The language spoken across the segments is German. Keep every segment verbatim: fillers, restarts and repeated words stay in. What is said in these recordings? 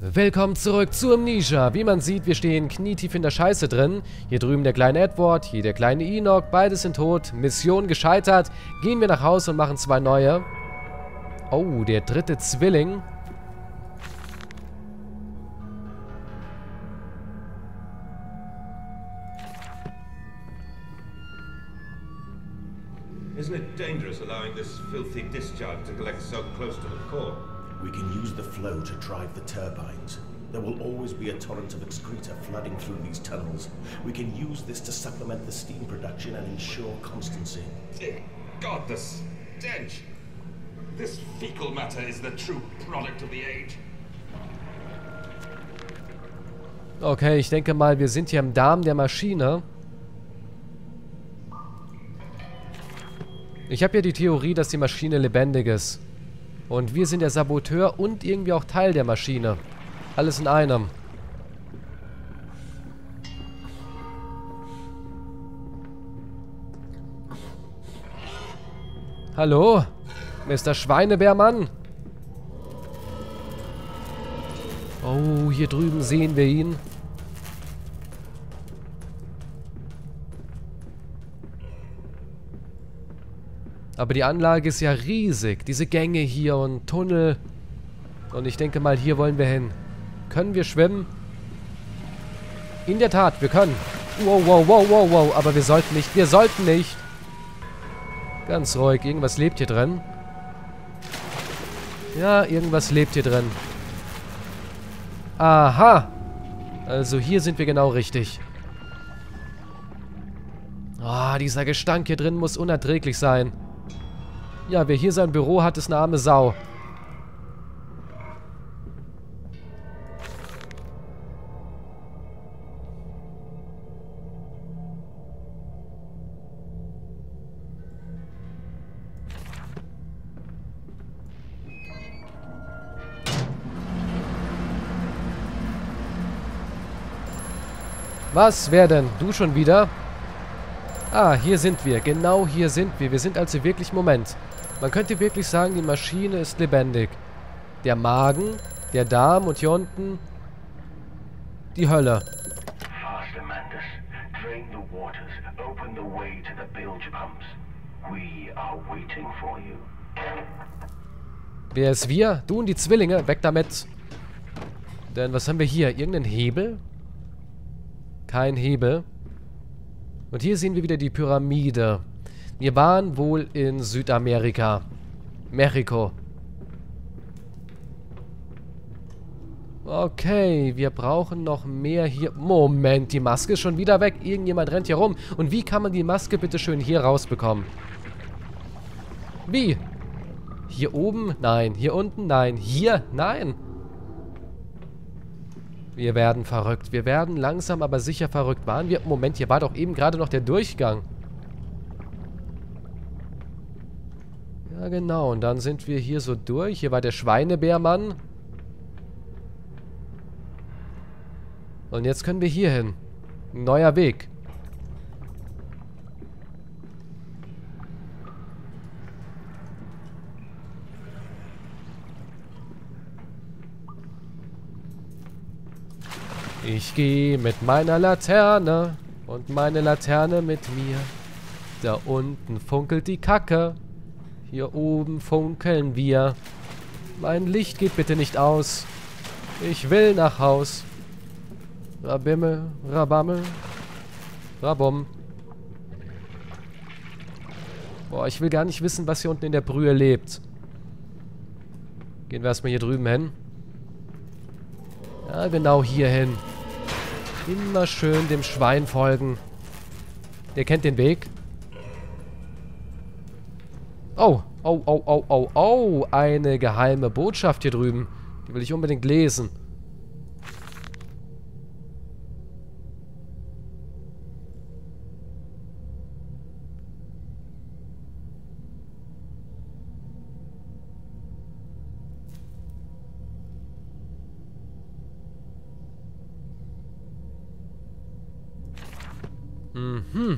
Willkommen zurück zu Amnesia. Wie man sieht, wir stehen knietief in der Scheiße drin. Hier drüben der kleine Edward, hier der kleine Enoch. Beide sind tot. Mission gescheitert. Gehen wir nach Hause und machen zwei neue. Oh, der dritte Zwilling. Isn't it dangerous allowing this filthy discharge to collect so close to the core? We can use the flow to drive the turbines. There will always be a torrent of excreta flooding through these tunnels. We can use this to supplement the steam production and ensure constancy. Dear God, the stench! This fecal matter is the true product of the age. Okay, ich denke mal, wir sind hier im Darm der Maschine. Ich habe ja die Theorie, dass die Maschine lebendig ist. Und wir sind der Saboteur und irgendwie auch Teil der Maschine. Alles in einem. Hallo? Mister Schweinebärmann? Oh, hier drüben sehen wir ihn. Aber die Anlage ist ja riesig. Diese Gänge hier und Tunnel. Und ich denke mal, hier wollen wir hin. Können wir schwimmen? In der Tat, wir können. Wow, wow, wow, wow, wow. Aber wir sollten nicht. Wir sollten nicht. Ganz ruhig. Irgendwas lebt hier drin. Ja, irgendwas lebt hier drin. Aha. Also hier sind wir genau richtig. Ah, dieser Gestank hier drin muss unerträglich sein. Ja, wer hier sein Büro hat, ist eine arme Sau. Was? Wer denn? Du schon wieder? Ah, hier sind wir. Genau hier sind wir. Wir sind also wirklich... Moment. Man könnte wirklich sagen, die Maschine ist lebendig. Der Magen, der Darm und hier unten die Hölle. Wer ist wir? Du und die Zwillinge. Weg damit. Denn was haben wir hier? Irgendeinen Hebel? Kein Hebel. Und hier sehen wir wieder die Pyramide. Wir waren wohl in Südamerika. Mexiko. Okay, wir brauchen noch mehr hier. Moment, die Maske ist schon wieder weg. Irgendjemand rennt hier rum. Und wie kann man die Maske bitte schön hier rausbekommen? Wie? Hier oben? Nein. Hier unten? Nein. Hier? Nein. Wir werden verrückt. Wir werden langsam, aber sicher verrückt. Waren wir... Moment, hier war doch eben gerade noch der Durchgang. Ja, genau. Und dann sind wir hier so durch. Hier war der Schweinebärmann. Und jetzt können wir hier hin. Ein neuer Weg. Ich gehe mit meiner Laterne und meine Laterne mit mir. Da unten funkelt die Kacke. Hier oben funkeln wir. Mein Licht geht bitte nicht aus. Ich will nach Haus. Rabimmel, Rabammel, Rabum. Boah, ich will gar nicht wissen, was hier unten in der Brühe lebt. Gehen wir erstmal hier drüben hin. Ja, genau hier hin. Immer schön dem Schwein folgen. Der kennt den Weg. Oh, oh, oh, oh, oh, oh. Eine geheime Botschaft hier drüben. Die will ich unbedingt lesen. Mhm.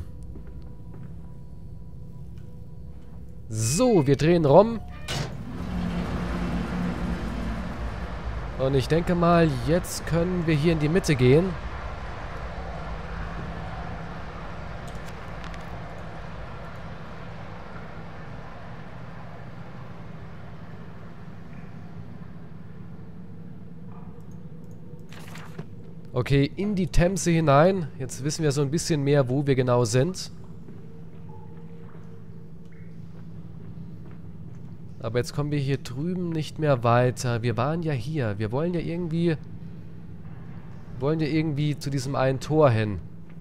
So, wir drehen rum. Und ich denke mal, jetzt können wir hier in die Mitte gehen. Okay, in die Themse hinein. Jetzt wissen wir so ein bisschen mehr, wo wir genau sind. Aber jetzt kommen wir hier drüben nicht mehr weiter. Wir waren ja hier. Wir wollen ja irgendwie... wollen ja irgendwie zu diesem einen Tor hin.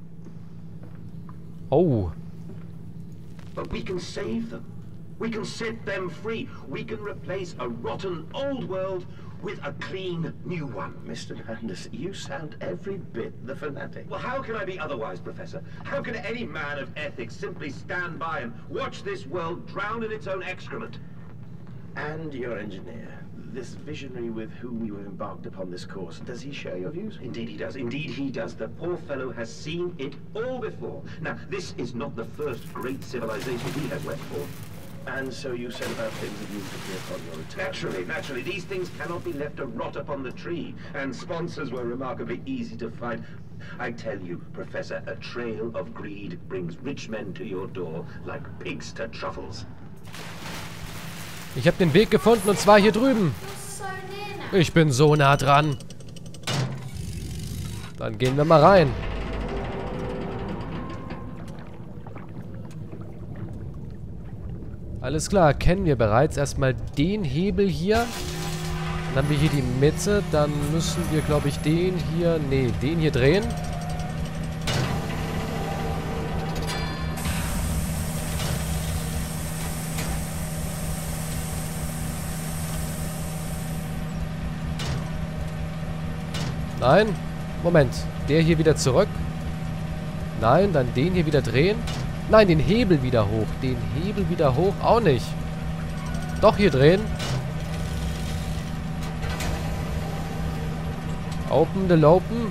Oh. But we can save them. We can set them free. We can replace a rotten old world with a clean new one. Mister Landis, you sound every bit the fanatic. Well, how can I be otherwise, Professor? How can any man of ethics simply stand by and watch this world drown in its own excrement? And your engineer, this visionary with whom you have embarked upon this course, does he share your views? Indeed he does. Indeed he does. The poor fellow has seen it all before. Now, this is not the first great civilization he has wept for. And so you said about things that you could hear upon your return. Naturally, naturally. These things cannot be left to rot upon the tree. And sponsors were remarkably easy to find. I tell you, Professor, a trail of greed brings rich men to your door like pigs to truffles. Ich habe den Weg gefunden und zwar hier drüben. Ich bin so nah dran. Dann gehen wir mal rein. Alles klar, kennen wir bereits. Erstmal den Hebel hier. Dann haben wir hier die Mitte. Dann müssen wir, glaube ich, den hier... Nee, den hier drehen. Nein. Moment. Der hier wieder zurück. Nein, dann den hier wieder drehen. Nein, den Hebel wieder hoch. Den Hebel wieder hoch. Auch nicht. Doch, hier drehen. Open the Lopen.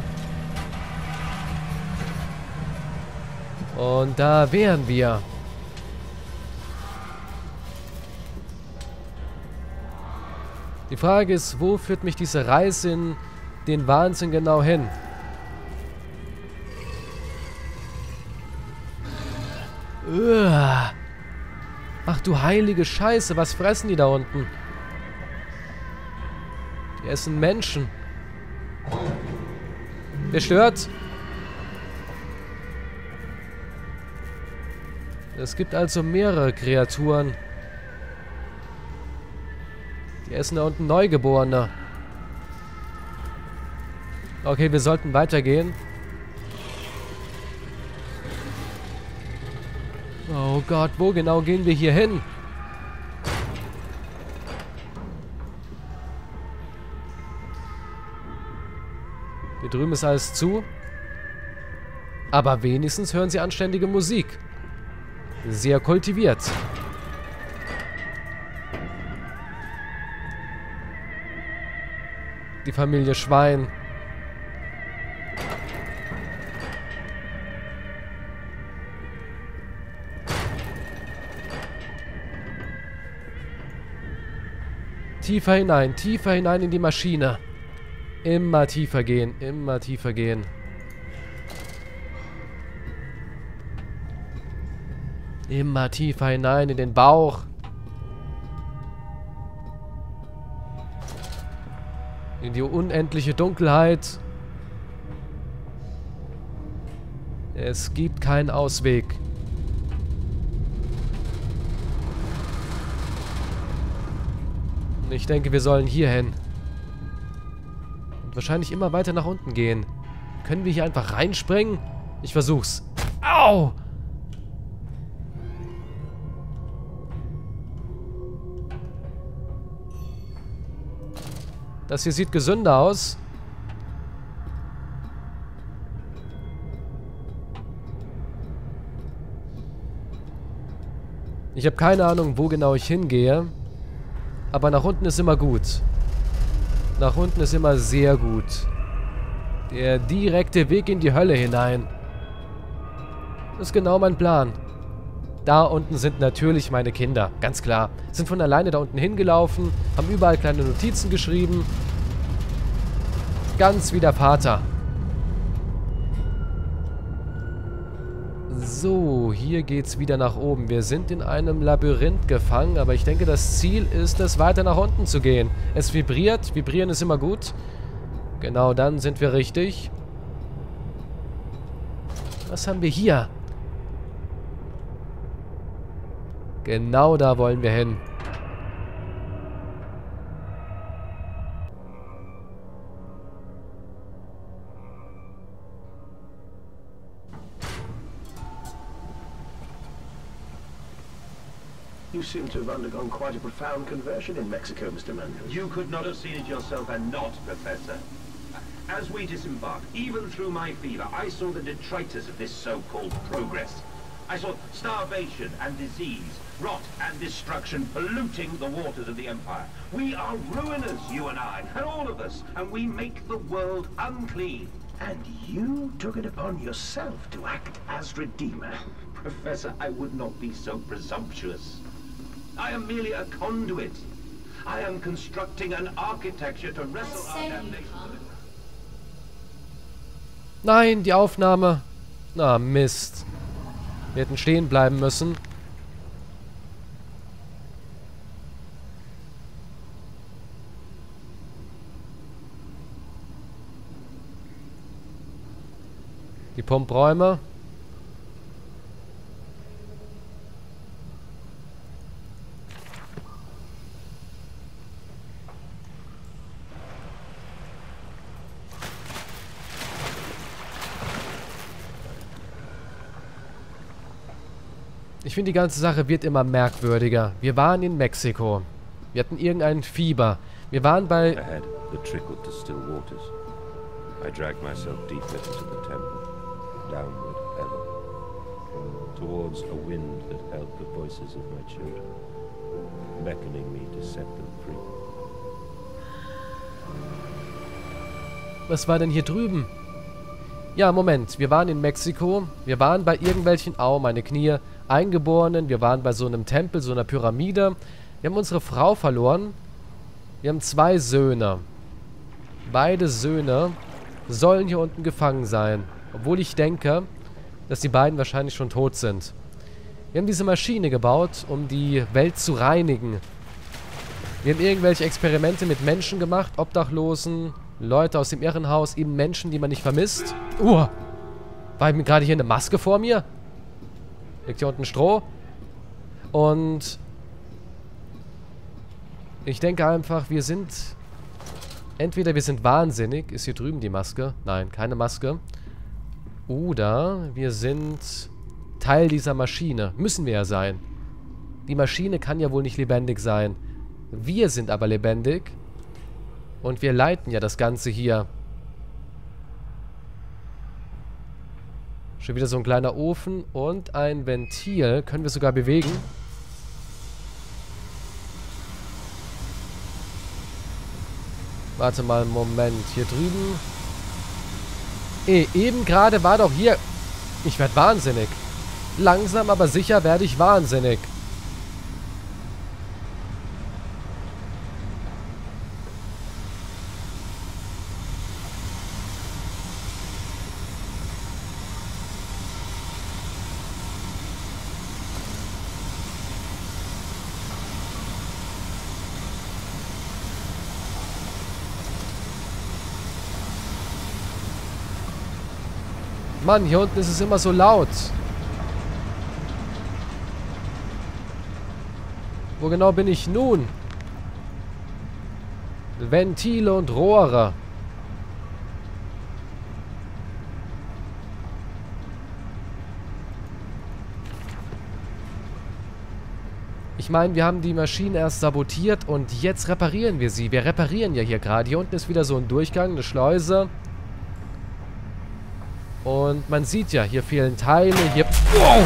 Und da wären wir. Die Frage ist, wo führt mich diese Reise in den Wahnsinn genau hin? Uah. Ach du heilige Scheiße, was fressen die da unten? Die essen Menschen. Wer stört? Es gibt also mehrere Kreaturen. Die essen da unten Neugeborene. Okay, wir sollten weitergehen. Oh Gott, wo genau gehen wir hier hin? Hier drüben ist alles zu. Aber wenigstens hören sie anständige Musik. Sehr kultiviert. Die Familie Schwein. Tiefer hinein, tiefer hinein in die Maschine. Immer tiefer gehen, immer tiefer gehen. Immer tiefer hinein in den Bauch. In die unendliche Dunkelheit. Es gibt keinen Ausweg. Ich denke, wir sollen hier hin. Und wahrscheinlich immer weiter nach unten gehen. Können wir hier einfach reinspringen? Ich versuch's. Au! Das hier sieht gesünder aus. Ich habe keine Ahnung, wo genau ich hingehe. Aber nach unten ist immer gut. Nach unten ist immer sehr gut. Der direkte Weg in die Hölle hinein. Das ist genau mein Plan. Da unten sind natürlich meine Kinder. Ganz klar. Sind von alleine da unten hingelaufen. Haben überall kleine Notizen geschrieben. Ganz wie der Vater. So, hier geht's wieder nach oben. Wir sind in einem Labyrinth gefangen, aber ich denke, das Ziel ist es, weiter nach unten zu gehen. Es vibriert. Vibrieren ist immer gut. Genau, dann sind wir richtig. Was haben wir hier? Genau da wollen wir hin. You seem to have undergone quite a profound conversion in Mexico, Mister Mandel. You could not have seen it yourself and not, Professor. As we disembarked, even through my fever, I saw the detritus of this so-called progress. I saw starvation and disease, rot and destruction polluting the waters of the Empire. We are ruiners, you and I, and all of us, and we make the world unclean. And you took it upon yourself to act as Redeemer. Professor, I would not be so presumptuous. I am merely a conduit. I am constructing an architecture to wrestle our damnation. Nein, die Aufnahme. Na, Mist. Wir hätten stehen bleiben müssen. Die Pumpräume. Ich finde, die ganze Sache wird immer merkwürdiger. Wir waren in Mexiko. Wir hatten irgendein Fieber. Wir waren bei... Ahead, the trickle to still waters. I dragged myself deeper into the temple, downward ever, towards a wind that held the voices of my children, beckoning me to set them free. Was war denn hier drüben? Ja, Moment. Wir waren in Mexiko. Wir waren bei irgendwelchen... Au, meine Knie... Eingeborenen. Wir waren bei so einem Tempel, so einer Pyramide. Wir haben unsere Frau verloren. Wir haben zwei Söhne. Beide Söhne sollen hier unten gefangen sein. Obwohl ich denke, dass die beiden wahrscheinlich schon tot sind. Wir haben diese Maschine gebaut, um die Welt zu reinigen. Wir haben irgendwelche Experimente mit Menschen gemacht. Obdachlosen, Leute aus dem Irrenhaus, eben Menschen, die man nicht vermisst. Uh, war eben gerade hier eine Maske vor mir? Liegt hier unten Stroh. Und ich denke einfach, wir sind... Entweder wir sind wahnsinnig. Ist hier drüben die Maske? Nein, keine Maske. Oder wir sind Teil dieser Maschine. Müssen wir ja sein. Die Maschine kann ja wohl nicht lebendig sein. Wir sind aber lebendig. Und wir leiten ja das Ganze hier. Schon wieder so ein kleiner Ofen und ein Ventil. Können wir sogar bewegen. Warte mal, Moment. Hier drüben. Eh, eben gerade war doch hier... Ich werde wahnsinnig. Langsam, aber sicher werde ich wahnsinnig. Mann, hier unten ist es immer so laut. Wo genau bin ich nun? Ventile und Rohre. Ich meine, wir haben die Maschine erst sabotiert und jetzt reparieren wir sie. Wir reparieren ja hier gerade. Hier unten ist wieder so ein Durchgang, eine Schleuse. Und man sieht ja, hier fehlen Teile, hier... Wow!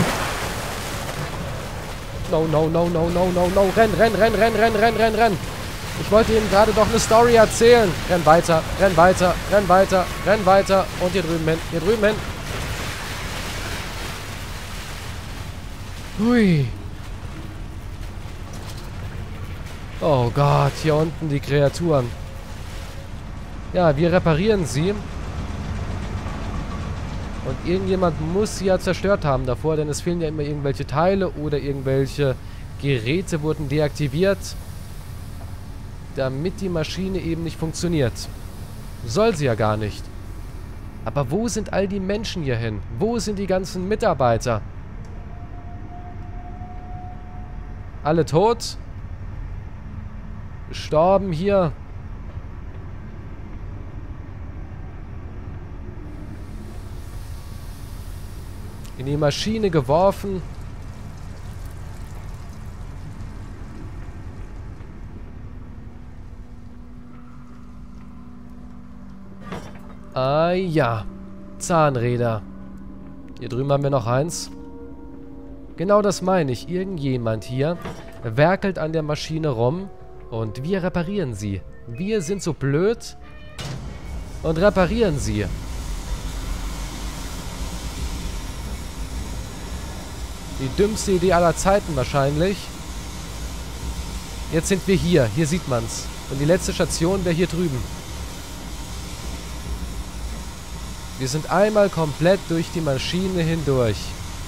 No, no, no, no, no, no, no. Renn, renn, renn, renn, renn, renn, renn, renn. Ich wollte Ihnen gerade doch eine Story erzählen. Renn weiter, renn weiter, renn weiter, renn weiter. Und hier drüben hin, hier drüben hin. Hui. Oh Gott, hier unten die Kreaturen. Ja, wir reparieren sie. Und irgendjemand muss sie ja zerstört haben davor, denn es fehlen ja immer irgendwelche Teile oder irgendwelche Geräte wurden deaktiviert, damit die Maschine eben nicht funktioniert. Soll sie ja gar nicht. Aber wo sind all die Menschen hier hin? Wo sind die ganzen Mitarbeiter? Alle tot? Gestorben hier? In die Maschine geworfen. Ah ja. Zahnräder. Hier drüben haben wir noch eins. Genau das meine ich. Irgendjemand hier werkelt an der Maschine rum und wir reparieren sie. Wir sind so blöd und reparieren sie. Die dümmste Idee aller Zeiten wahrscheinlich. Jetzt sind wir hier. Hier sieht man's. Und die letzte Station wäre hier drüben. Wir sind einmal komplett durch die Maschine hindurch.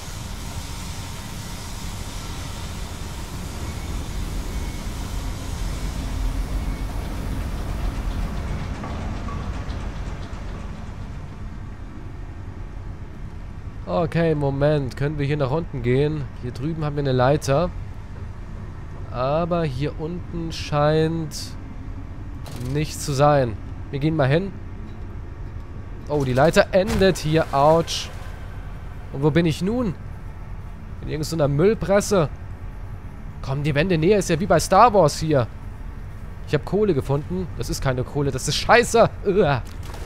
Okay, Moment. Können wir hier nach unten gehen? Hier drüben haben wir eine Leiter. Aber hier unten scheint nichts zu sein. Wir gehen mal hin. Oh, die Leiter endet hier. Autsch. Und wo bin ich nun? In irgendeiner Müllpresse. Komm, die Wände näher. Ist ja wie bei Star Wars hier. Ich habe Kohle gefunden. Das ist keine Kohle. Das ist Scheiße. Uah.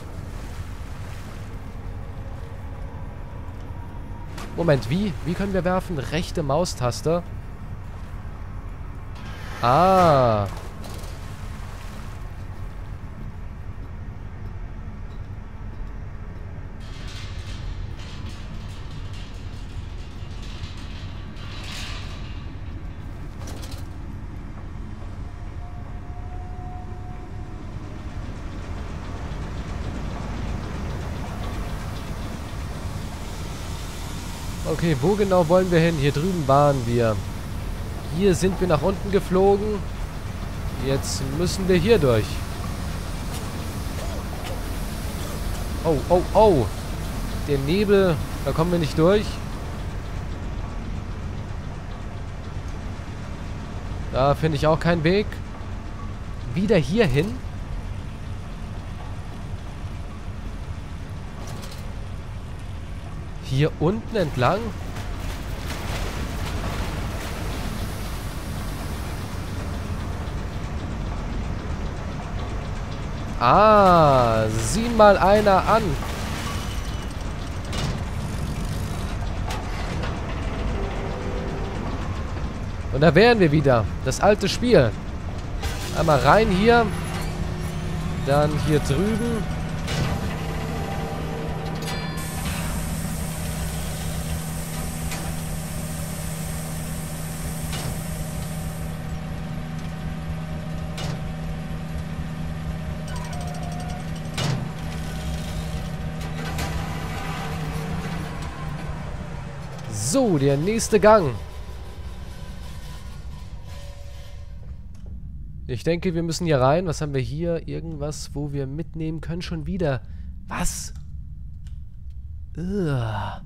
Moment, wie? Wie können wir werfen? Rechte Maustaste. Ah. Okay, wo genau wollen wir hin? Hier drüben waren wir. Hier sind wir nach unten geflogen. Jetzt müssen wir hier durch. Oh, oh, oh. Der Nebel, da kommen wir nicht durch. Da finde ich auch keinen Weg. Wieder hier hin. Hier unten entlang? Ah, sieh mal einer an. Und da wären wir wieder. Das alte Spiel. Einmal rein hier. Dann hier drüben. So, der nächste Gang. Ich denke, wir müssen hier rein. Was haben wir hier? Irgendwas, wo wir mitnehmen können? Schon wieder. Was? Ugh.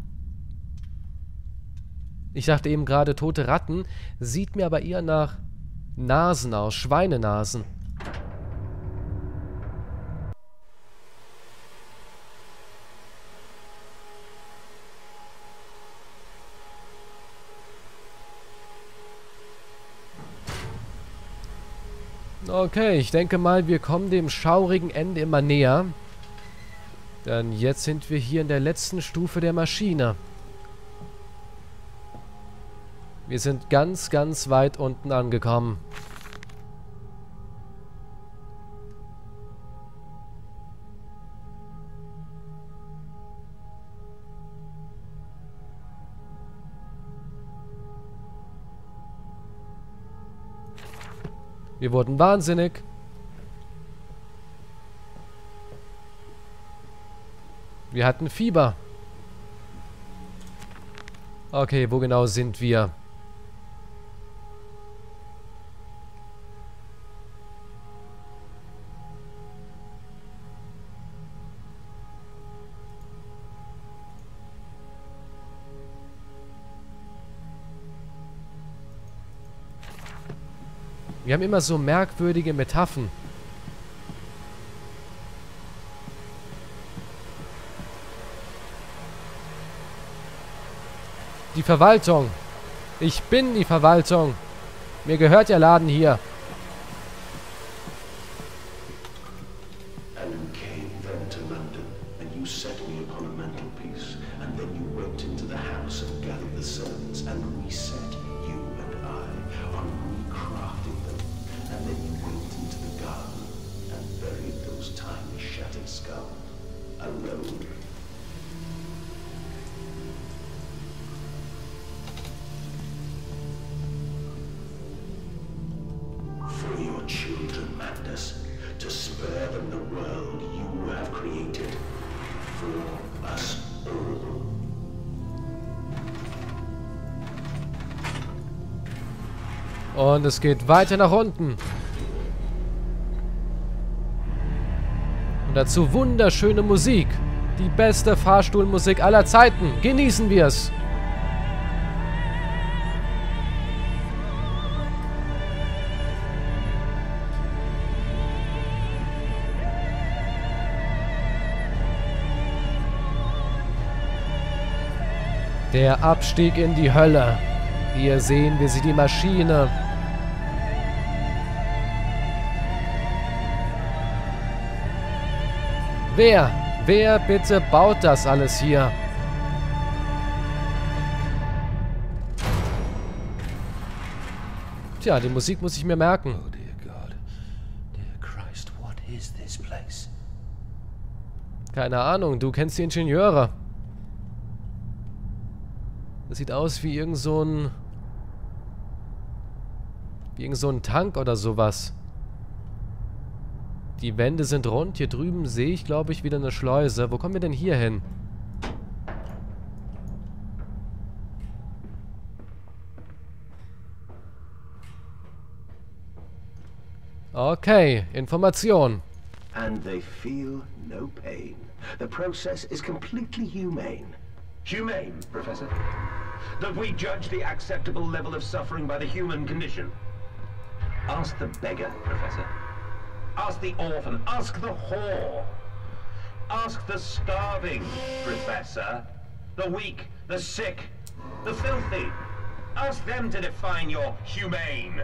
Ich dachte eben gerade tote Ratten. Sieht mir aber eher nach Nasen aus. Schweinenasen. Okay, ich denke mal, wir kommen dem schaurigen Ende immer näher. Denn jetzt sind wir hier in der letzten Stufe der Maschine. Wir sind ganz, ganz weit unten angekommen. Wir wurden wahnsinnig. Wir hatten Fieber. Okay, wo genau sind wir? Wir haben immer so merkwürdige Metaphern. Die Verwaltung. Ich bin die Verwaltung. Mir gehört der Laden hier. And you came then to London, and you set me upon a mantelpiece, and then you went into the house and gathered the servants, and reset you and I on recrafting them, and then you went into the garden and buried those tiny shattered skulls alone. For your children, Mandus, to spare them the world you have created. For us all. Und es geht weiter nach unten. Und dazu wunderschöne Musik. Die beste Fahrstuhlmusik aller Zeiten. Genießen wir es. Der Abstieg in die Hölle. Hier sehen wir sie, die Maschine. Wer? Wer bitte baut das alles hier? Tja, die Musik muss ich mir merken. Oh dear God. Dear Christ, what is this place? Keine Ahnung, du kennst die Ingenieure. Das sieht aus wie irgend so ein... Wie irgend so ein Tank oder sowas. Die Wände sind rund. Hier drüben sehe ich, glaube ich, wieder eine Schleuse. Wo kommen wir denn hier hin? Okay, Information. And they feel no pain. The process is completely humane. Humane, Professor? That we judge the acceptable level of suffering by the human condition? Ask the beggar, Professor. Ask the orphan. Ask the whore. Ask the starving, Professor. The weak, the sick, the filthy. Ask them to define your humane.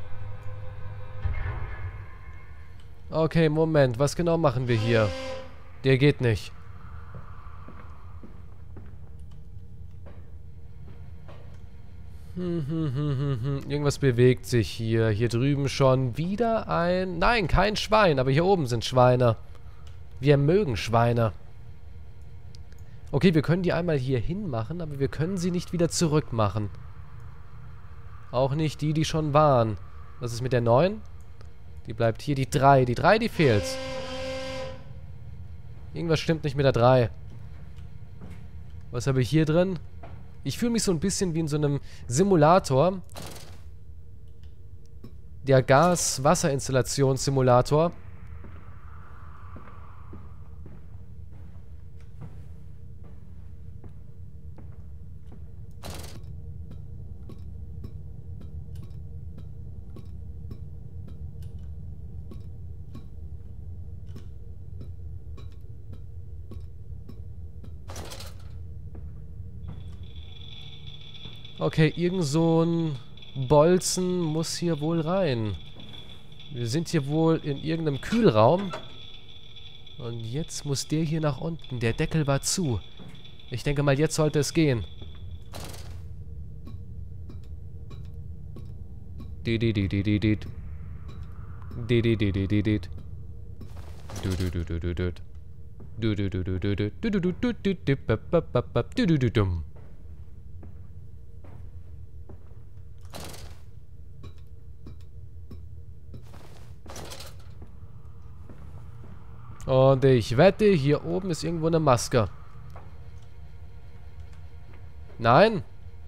Okay, Moment. Was genau machen wir hier? Der geht nicht. Hm, hm, hm, hm, hm. Irgendwas bewegt sich hier. Hier drüben schon wieder ein... Nein, kein Schwein, aber hier oben sind Schweine. Wir mögen Schweine. Okay, wir können die einmal hier hinmachen, aber wir können sie nicht wieder zurück machen. Auch nicht die, die schon waren. Was ist mit der neun? Die bleibt hier. Die drei. Die drei, die fehlt. Irgendwas stimmt nicht mit der drei. Was habe ich hier drin? Ich fühle mich so ein bisschen wie in so einem Simulator. Der Gas-Wasser-Installationssimulator. Okay, irgend so ein Bolzen muss hier wohl rein. Wir sind hier wohl in irgendeinem Kühlraum. Und jetzt muss der hier nach unten. Der Deckel war zu. Ich denke mal, jetzt sollte es gehen. Didididididid. Didididididid. Dudududududud. Dudududududud. Dudududududud. Dudududum. Und ich wette, hier oben ist irgendwo eine Maske. Nein?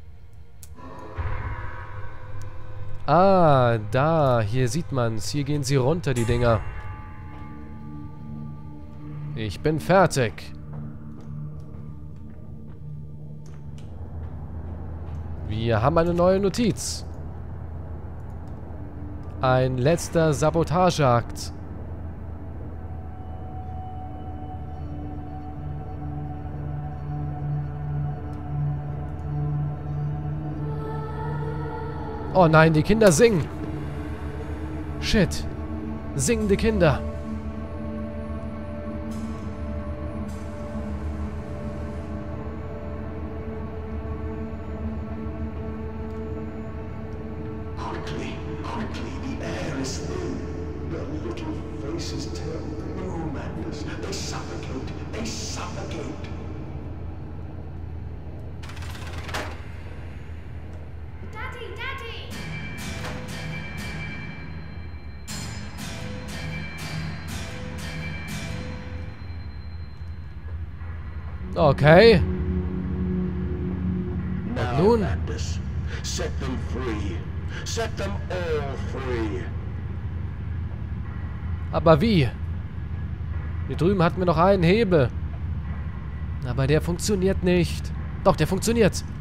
Ah, da. Hier sieht man's. Hier gehen sie runter, die Dinger. Ich bin fertig. Wir haben eine neue Notiz. Ein letzter Sabotageakt. Oh nein, die Kinder singen. Shit. Singende Kinder. Quickly, quickly, the air is thin. Their little faces tell no madness. They suffocate, they suffocate. Daddy, Daddy! Okay. Now, nun? madness. Set them free. Set them all free. Aber wie? Hier drüben hatten wir noch einen Hebel. Aber der funktioniert nicht. Doch, der funktioniert.